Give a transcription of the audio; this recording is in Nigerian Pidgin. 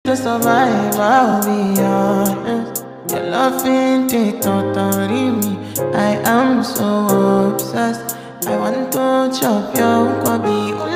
To survive, I'll be honest. Your love ain't it totally me. I am so obsessed. I want to chop your kwabi.